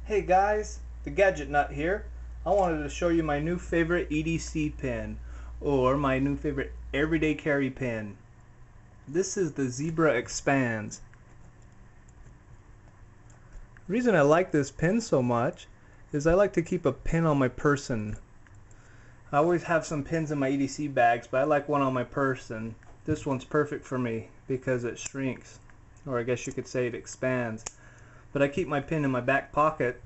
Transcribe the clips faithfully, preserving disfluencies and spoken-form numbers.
Hey guys, the Gadget Nut here. I wanted to show you my new favorite E D C pin, or my new favorite everyday carry pin. This is the Zebra Expandz. The reason I like this pin so much is I like to keep a pin on my person. I always have some pins in my E D C bags, but I like one on my person. This one's perfect for me because it shrinks, or I guess you could say it expands. But I keep my pin in my back pocket.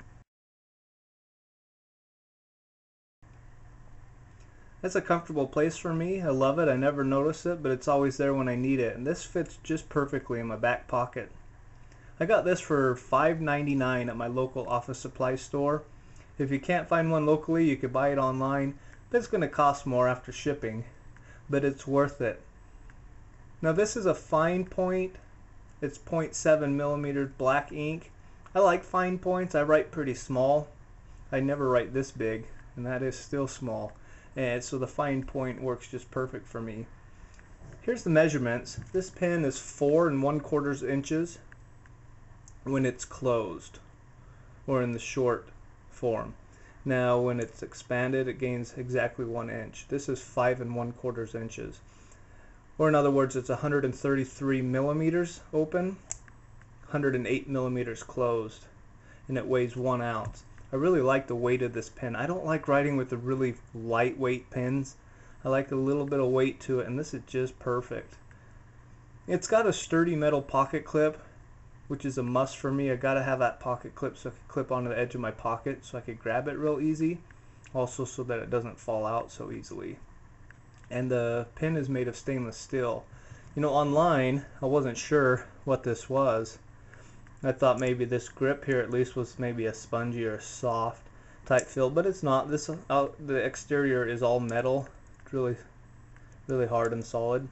It's a comfortable place for me. I love it. I never notice it, but it's always there when I need it. And this fits just perfectly in my back pocket. I got this for five ninety-nine at my local office supply store. If you can't find one locally, you could buy it online, but it's going to cost more after shipping. But it's worth it. Now this is a fine point. It's point seven millimeter black ink. I like fine points. I write pretty small. I never write this big, and that is still small. And so the fine point works just perfect for me. Here's the measurements. This pen is four and one quarters inches when it's closed, or in the short form. Now when it's expanded, it gains exactly one inch. This is five and one quarters inches. Or in other words, it's one hundred thirty-three millimeters open, one hundred eight millimeters closed, and it weighs one ounce. I really like the weight of this pen. I don't like writing with the really lightweight pens. I like a little bit of weight to it, and this is just perfect. It's got a sturdy metal pocket clip, which is a must for me. I gotta have that pocket clip so I can clip onto the edge of my pocket so I can grab it real easy. Also so that it doesn't fall out so easily. And the pen is made of stainless steel. You know, online I wasn't sure what this was. I thought maybe this grip here at least was maybe a spongy or soft type feel, but it's not. This uh, the exterior is all metal. It's really really hard and solid.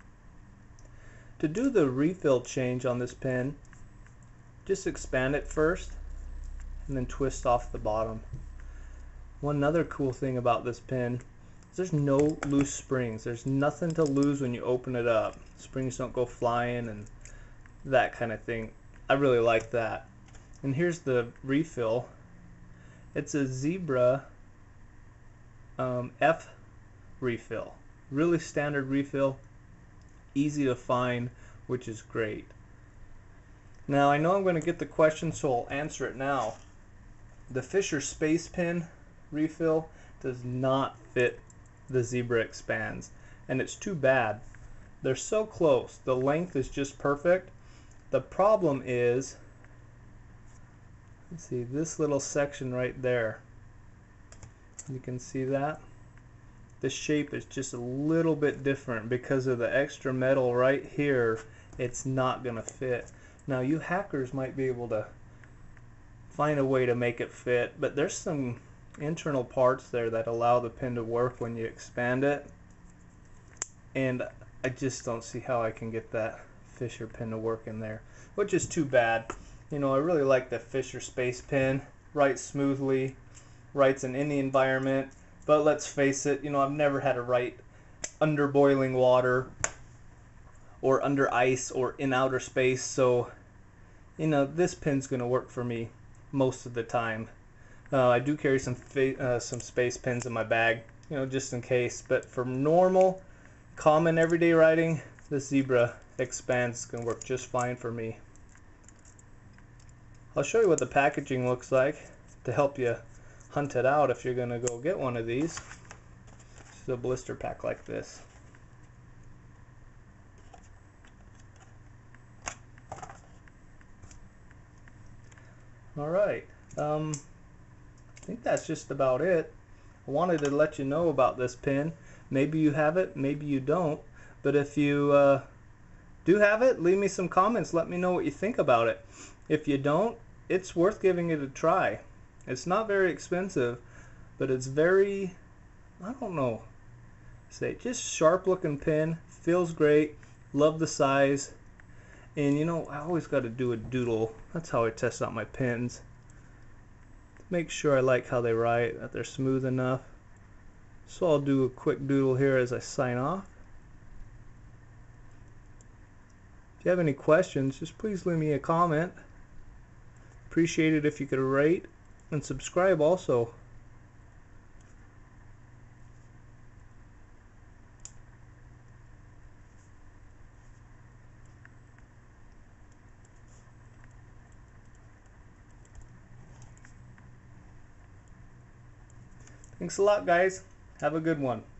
To do the refill change on this pen, just expand it first and then twist off the bottom. One other cool thing about this pen is there's no loose springs. There's nothing to lose when you open it up. Springs don't go flying and that kind of thing. I really like that. And here's the refill. It's a Zebra um, F refill. Really standard refill, easy to find, which is great. Now I know I'm going to get the question, so I'll answer it now. The Fisher Space Pen refill does not fit the Zebra Expandz, and it's too bad. They're so close. The length is just perfect. The problem is, let's see, this little section right there. You can see that. The shape is just a little bit different because of the extra metal right here. It's not going to fit. Now you hackers might be able to find a way to make it fit, but there's some internal parts there that allow the pen to work when you expand it. And I just don't see how I can get that Fisher pen to work in there, which is too bad. You know, I really like the Fisher Space Pen. Writes smoothly, writes in any environment, but let's face it, you know, I've never had to write under boiling water or under ice or in outer space, so you know, this pen's gonna work for me most of the time. uh, I do carry some uh, some space pens in my bag, you know, just in case, but for normal common everyday writing, the Zebra Expandz is going to work just fine for me. I'll show you what the packaging looks like to help you hunt it out if you're going to go get one of these. This is a blister pack like this. Alright, um, I think that's just about it. I wanted to let you know about this pen. Maybe you have it, maybe you don't, but if you uh, do have it, leave me some comments. Let me know what you think about it. If you don't, it's worth giving it a try. It's not very expensive, but it's very, I don't know, say just sharp looking pen. Feels great. Love the size. And you know, I always got to do a doodle. That's how I test out my pens. Make sure I like how they write, that they're smooth enough. So I'll do a quick doodle here as I sign off. If you have any questions, just please leave me a comment. Appreciate it if you could rate And subscribe also. Thanks a lot, guys. Have a good one.